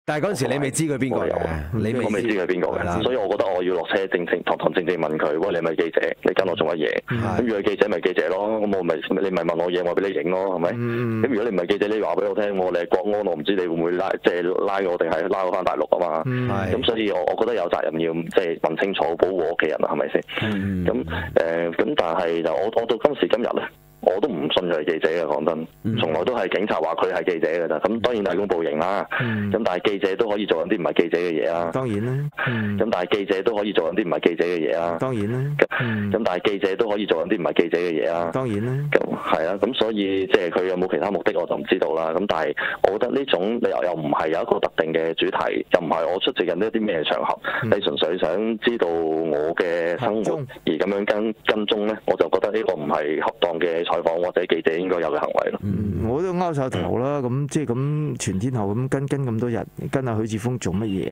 但係嗰陣時你未知佢邊個嘅， 我未知佢邊個嘅，所以我覺得我要落車堂堂正正問佢，喂，你係咪記者？你跟我做乜嘢？咁如果係記者咪記者咯，咁我咪你咪問我嘢，我俾你影咯，係咪？咁如果你唔係記者，你話俾我聽，你係國安，我唔知你會唔會拉我定係拉我翻大陸啊嘛？咁所以我覺得有責任要即係問清楚，保護我屋企人啊，係咪先？咁但係就我到今時今日咧，我都唔信佢係記者嘅，講真，從來都係警察話佢係記者嘅咋。咁當然大公報認啦，咁但係記者都可以做緊啲唔係記者嘅嘢啊。 當然啦， 咁但係記者都可以做緊啲唔係記者嘅嘢啊。 當然啦， 咁但係記者都可以做緊啲唔係記者嘅嘢啊。 當然啦， 咁係啊，咁所以即係佢有冇其他目的我就唔知道啦。咁但係我覺得呢種你又唔係有一個特定嘅主題，又唔係我出席緊一啲咩場合，你純粹想知道我嘅生活而咁樣跟蹤咧，我就覺得呢個唔係恰當嘅採訪或者記者應該有嘅行為咯。 我都拗晒頭啦，咁即係咁全天候咁跟咁多日，跟阿許智峯做乜嘢？